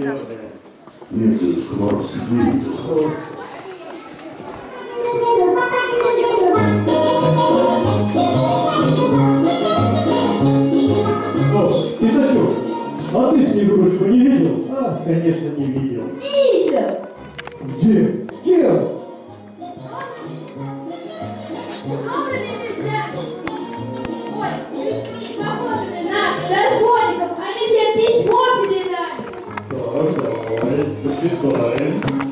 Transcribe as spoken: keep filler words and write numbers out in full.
Нет, дедушка Мороз, не видел. О, Пятачок, а ты Снегурочку не видел? А, конечно, не видел. Видел. Где? С кем? Разбойников, они тебе письмо передали. Так, давай, почитаем.